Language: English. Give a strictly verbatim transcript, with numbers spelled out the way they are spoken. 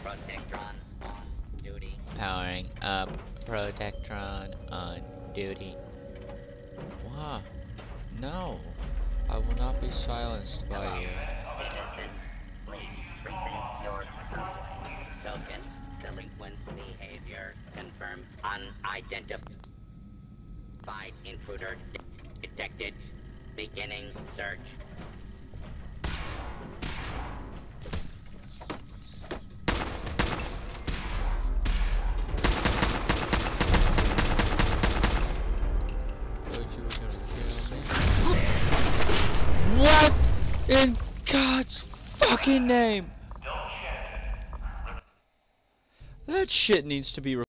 Protectron on duty. Powering up. Protectron on duty. Wow. No. I will not be silenced by you. Citizen, please present your subway token. Delinquent behavior confirmed. Unidentified intruder detected. Beginning search. Thought you were gonna kill me. What in God's fucking name? That shit needs to be